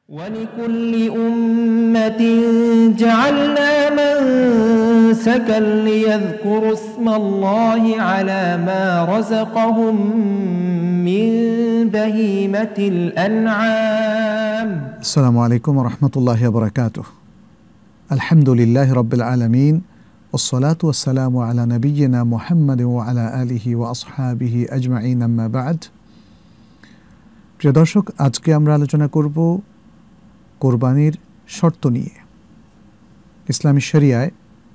ولكل أمة جعلنا منسكا ليذكروا اسم الله على ما رزقهم من بهيمة الأنعام. السلام عليكم ورحمة الله وبركاته. الحمد لله رب العالمين والصلاة والسلام على نبينا محمد وعلى آله وأصحابه أجمعين أما بعد. প্রিয় দর্শক, আজকে আমরা আলোচনা করব কোরবানির শর্ত নিয়ে। ইসলামী শরিয়ায়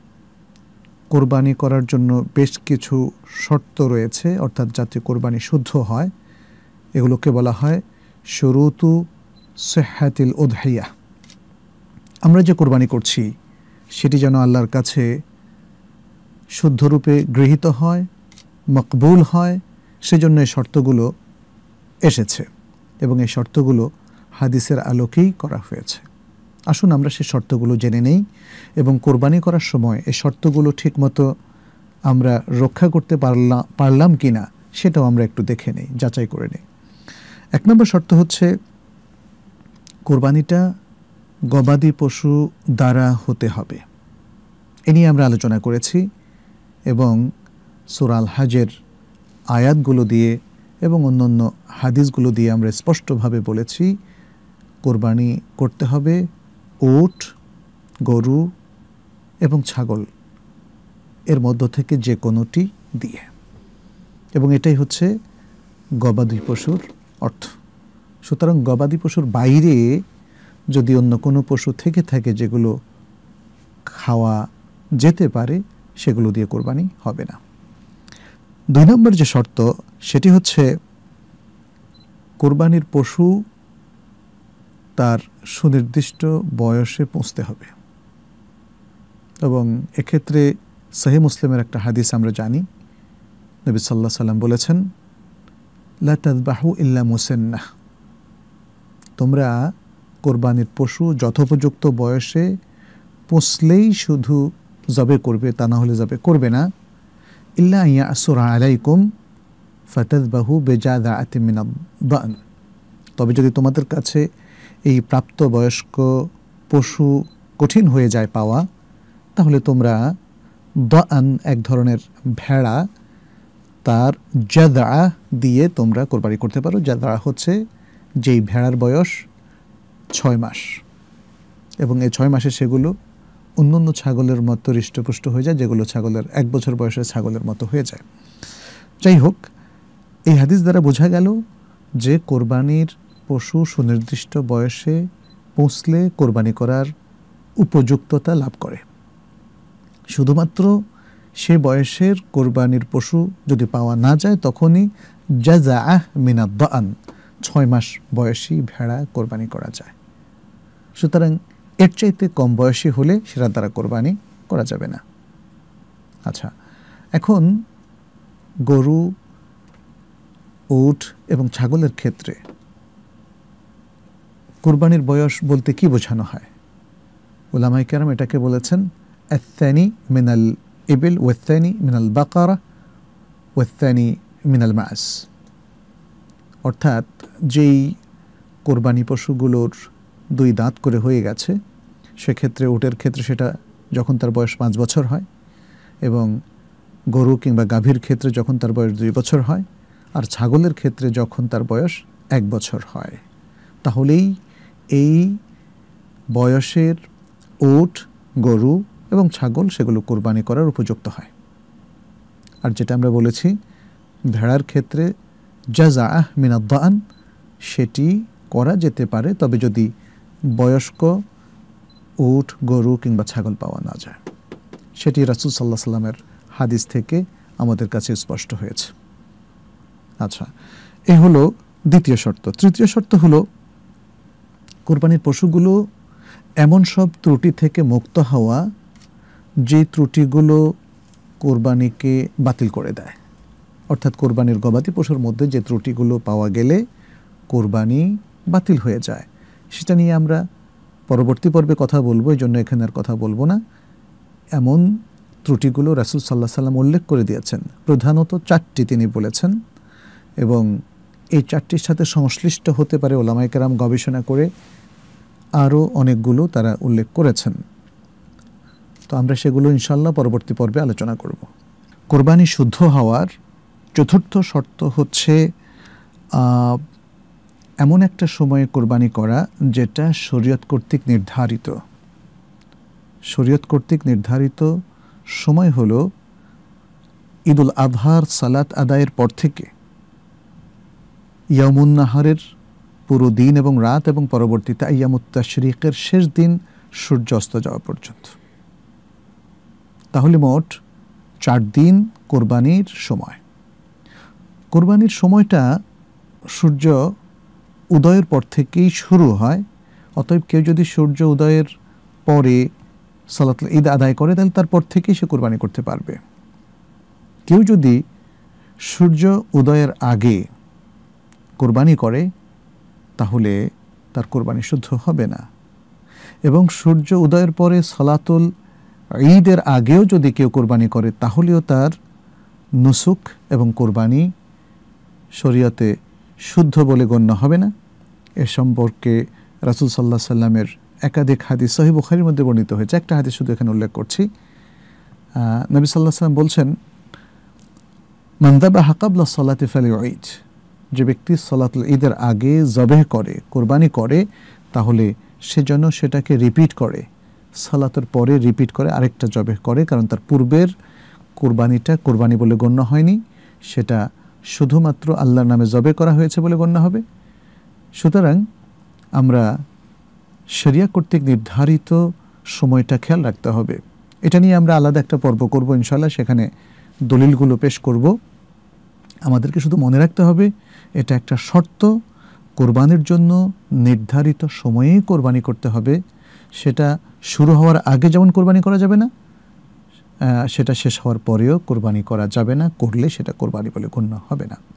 কোরবানি করার জন্য বেশ কিছু শর্ত রয়েছে, অর্থাৎ যাতে কোরবানি শুদ্ধ হয়। এগুলোকে বলা হয় শুরুতু সিহহাতিল উদহিয়া। আমরা যে কোরবানি করছি সেটি যেন আল্লাহর কাছে শুদ্ধরূপে গৃহীত হয়, মকবুল হয়, সেজন্য এই শর্তগুলো এসেছে এবং এই শর্তগুলো হাদিসের আলোকেই করা হয়েছে। আসুন আমরা সেই শর্তগুলো জেনে নেই এবং কোরবানি করার সময় এই শর্তগুলো ঠিকমতো আমরা রক্ষা করতে পারলাম কি না সেটাও আমরা একটু দেখে নেই, যাচাই করে নেই। 1 নম্বর শর্ত হচ্ছে কোরবানিটা গবাদি পশু দ্বারা হতে হবে। এ নিয়ে আমরা আলোচনা করেছি এবং সূরা আল হজের আয়াতগুলো দিয়ে এবং অন্যান্য হাদিসগুলো দিয়ে আমরা স্পষ্টভাবে বলেছি কোরবানি করতে হবে উট, গরু এবং ছাগল এর মধ্য থেকে যে কোনোটি দিয়ে, এবং এটাই হচ্ছে গবাদি পশুর অর্থ। সুতরাং গবাদি পশুর বাইরে যদি অন্য কোনো পশু থেকে থাকে যেগুলো খাওয়া যেতে পারে, সেগুলো দিয়ে কোরবানি হবে না। 2 নম্বর যে শর্ত সেটি হচ্ছে কোরবানির পশু তার সুনির্দিষ্ট বয়সে পৌঁছতে হবে, এবং এক্ষেত্রে সহিহ মুসলিমের একটা হাদিস আমরা জানি, নবী সাল্লাল্লাহু আলাইহি সাল্লাম বলেছেন লা তাযবাহু ইল্লা মুসান্নাহ, তোমরা কোরবানির পশু যথোপযুক্ত বয়সে পৌঁছলেই শুধু জবে করবে, তা না হলে জবে করবে না। ইল্লা ইয়াসুরা আলাইকুম ফাতাযবাহু বিজাদাআতিন মিনাদ দান, তবে যদি তোমাদের কাছে এই প্রাপ্তবয়স্ক পশু কঠিন হয়ে যায় পাওয়া, তাহলে তোমরা দান এক ধরনের ভেড়া, তার জাদা দিয়ে তোমরা কোরবানি করতে পারো। জাদা হচ্ছে যেই ভেড়ার বয়স 6 মাস এবং এই 6 মাসে সেগুলো অন্যান্য ছাগলের মতো হৃষ্টপুষ্ট হয়ে যায়, যেগুলো ছাগলের 1 বছর বয়সের ছাগলের মতো হয়ে যায়। যাই হোক, এই হাদিস দ্বারা বোঝা গেল যে কোরবানির পশু সুনির্দিষ্ট বয়সে পৌঁছলে কোরবানি করার উপযুক্ততা লাভ করে। শুধুমাত্র সে বয়সের কোরবানির পশু যদি পাওয়া না যায়, তখনই জাযাআহ মিনাদ দান 6 মাস বয়সী ভেড়া কোরবানি করা যায়। সুতরাং এর চাইতে কম বয়সী হলে সেটার দ্বারা কোরবানি করা যাবে না। আচ্ছা, এখন গরু, উট এবং ছাগলের ক্ষেত্রে কোরবানির বয়স বলতে কি বোঝানো হয়? উলামায়ে কেরাম এটাকে বলেছেন আত-তানি মিনাল ইবিল ওয়াত-তানি মিনাল বাকারা ওয়াত-তানি মিনাল মাস, অর্থাৎ যেই কোরবানি পশুগুলোর 2 দাঁত করে হয়ে গেছে, সেক্ষেত্রে উটের ক্ষেত্রে সেটা যখন তার বয়স 5 বছর হয়, এবং গরু কিংবা গাভীর ক্ষেত্রে যখন তার বয়স 2 বছর হয়, আর ছাগলের ক্ষেত্রে যখন তার বয়স 1 বছর হয়, তাহলেই এই বয়সের উট, গরু এবং ছাগল সেগুলো কোরবানি করার উপযুক্ত হয়। আর যেটা আমরা বলেছি ভেড়ার ক্ষেত্রে জাযাআহ মিনাদ দান, সেটি করা যেতে পারে, তবে যদি বয়স্ক উট, গরু কিংবা ছাগল পাওয়া না যায়। সেটি রাসূল সাল্লাল্লাহু আলাইহি সাল্লামের হাদিস থেকে আমাদের কাছে স্পষ্ট হয়েছে। আচ্ছা, এই হলো দ্বিতীয় শর্ত। তৃতীয় শর্ত হলো কোরবানির পশুগুলো এমন সব ত্রুটি থেকে মুক্ত হওয়া যে ত্রুটিগুলো কোরবানিকে বাতিল করে দেয়। অর্থাৎ কোরবানির গবাদি পশুর মধ্যে যে ত্রুটিগুলো পাওয়া গেলে কোরবানি বাতিল হয়ে যায়, সেটা নিয়ে আমরা পরবর্তী পর্বে কথা বলবো, এই জন্য এখানে আর কথা বলবো না। এমন ত্রুটিগুলো রাসূল সাল্লাল্লাহু আলাইহি সাল্লাম উল্লেখ করে দিয়েছেন। প্রধানত 4টি তিনি বলেছেন, এবং এই 4টির সাথে সংশ্লিষ্ট হতে পারে ওলামায়ে কেরাম গবেষণা করে আরও অনেকগুলো তারা উল্লেখ করেছেন। তো আমরা সেগুলো ইনশাআল্লাহ পরবর্তী পর্বে আলোচনা করব। কোরবানি শুদ্ধ হওয়ার চতুর্থ শর্ত হচ্ছে এমন একটা সময়ে কোরবানি করা যেটা শরীয়ত কর্তৃক নির্ধারিত। শরীয়ত কর্তৃক নির্ধারিত সময় হলো ঈদুল আজহার সালাত আদায়ের পর থেকে ইয়ামুন নাহারের পুরো দিন এবং রাত এবং পরবর্তীতে আইয়ামুত তাশরিকের শেষ দিন সূর্য অস্ত যাওয়া পর্যন্ত। তাহলে মোট 4 দিন কোরবানির সময়। কোরবানির সময়টা সূর্য উদয়ের পর থেকেই শুরু হয়। অতএব কেউ যদি সূর্য উদয়ের পরে সালাতুল ঈদ আদায় করে তাহলে তারপর থেকেই সে কোরবানি করতে পারবে। কেউ যদি সূর্য উদয়ের আগে কোরবানি করে তাহলে তার কোরবানি শুদ্ধ হবে না। এবং সূর্য উদয়ের পরে সালাতুল ঈদের আগেও যদি কেউ কোরবানি করে তাহলেও তার নুসুক এবং কোরবানি শরীয়তে শুদ্ধ বলে গণ্য হবে না। এ সম্পর্কে রাসূল সাল্লাল্লাহু আলাইহি সাল্লামের একাধিক হাদিস সহিহ বুখারীর মধ্যে বর্ণিত হয়েছে। একটা হাদিস শুধু এখানে উল্লেখ করছি। নবী সাল্লাল্লাহু আলাইহি সাল্লাম বলছেন, মান যাবাহা ক্বাবলা সালাতি ফালিউঈদ, যে ব্যক্তি সালাতুল ঈদের আগে জবেহ করে, কোরবানি করে, তাহলে সে যেন সেটাকে রিপিট করে, সালাতের পরে রিপিট করে আরেকটা জবেহ করে, কারণ তার পূর্বের কোরবানিটা কোরবানি বলে গণ্য হয়নি, সেটা শুধুমাত্র আল্লাহর নামে জবে করা হয়েছে বলে গণ্য হবে। সুতরাং আমরা শরিয়া কর্তৃক নির্ধারিত সময়টা খেয়াল রাখতে হবে। এটা নিয়ে আমরা আলাদা একটা পর্ব করব ইনশাআল্লাহ, সেখানে দলিলগুলো পেশ করব। আমাদেরকে শুধু মনে রাখতে হবে এটা একটা শর্ত, কোরবানির জন্য নির্ধারিত সময়েই কোরবানি করতে হবে। সেটা শুরু হওয়ার আগে যেমন কোরবানি করা যাবে না, সেটা শেষ হওয়ার পরেও কোরবানি করা যাবে না, করলে সেটা কোরবানি বলে গণ্য হবে না।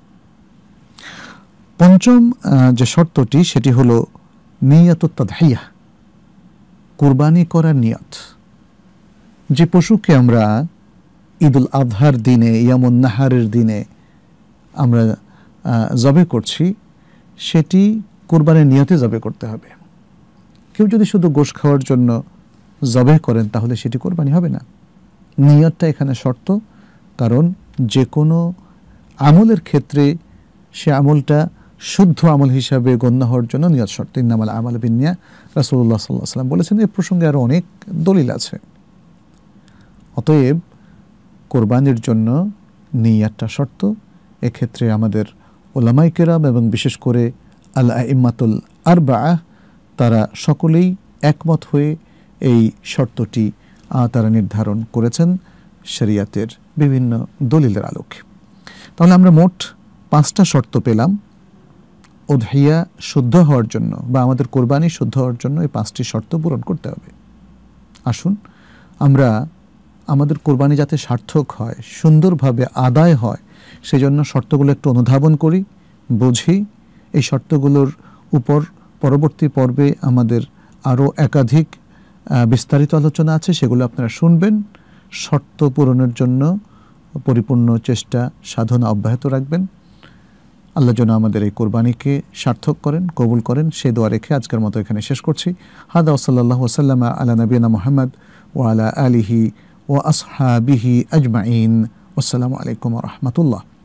পঞ্চম যে শর্তটি সেটি হলো নিয়াতুত তাদহিয়া, কোরবানি করার নিয়ত। যে পশুকে আমরা ঈদুল আজহার দিনে, ইয়ামুন নাহারের দিনে আমরা জবে করছি, সেটি কোরবানির নিয়তে জবে করতে হবে। কেউ যদি শুধু গোশত খাওয়ার জন্য জবে করেন তাহলে সেটি কোরবানি হবে না। নিয়তটা এখানে শর্ত, কারণ যে কোনো আমলের ক্ষেত্রে সে আমলটা শুদ্ধ আমল হিসাবে গণ্য হওয়ার জন্য নিয়ত শর্ত। ইন্নামাল আমালু বিন্নিয়াত, রাসূলুল্লাহ সাল্লাল্লাহু আলাইহি ওয়াসাল্লাম বলেছেন। এই প্রসঙ্গে আরও অনেক দলিল আছে। অতএব কোরবানির জন্য নিয়তটা শর্ত। এক্ষেত্রে আমাদের উলামায়ে কেরাম এবং বিশেষ করে আল আইম্মাতুল আরবাআহ তারা সকলেই একমত হয়ে এই শর্তটি তারা নির্ধারণ করেছেন শরিয়াতের বিভিন্ন দলিলের আলোকে। তাহলে আমরা মোট 5টা শর্ত পেলাম উদহিয়া শুদ্ধ হওয়ার জন্য বা আমাদের কোরবানি শুদ্ধ হওয়ার জন্য। এই 5টি শর্ত পূরণ করতে হবে। আসুন আমরা আমাদের কোরবানি যাতে সার্থক হয়, সুন্দরভাবে আদায় হয়, সেজন্য শর্তগুলো একটু অনুধাবন করি, বুঝি। এই শর্তগুলোর উপর পরবর্তী পর্বে আমাদের আরও একাধিক বিস্তারিত আলোচনা আছে, সেগুলো আপনারা শুনবেন। শর্ত পূরণের জন্য পরিপূর্ণ চেষ্টা সাধনা অব্যাহত রাখবেন। আল্লাহ যেন আমাদের এই কোরবানিকে সার্থক করেন, কবুল করেন, সে দোয়া রেখে আজকের মতো এখানে শেষ করছি। হাদা সাল্লাল্লাহু ওয়াসাল্লাম আলা নবিয়িনা মুহাম্মদ ওয়া আলা আলিহি ওয়া আসহাবিহি আজমাইন। আসসালামু আলাইকুম ওয়া রাহমাতুল্লাহ।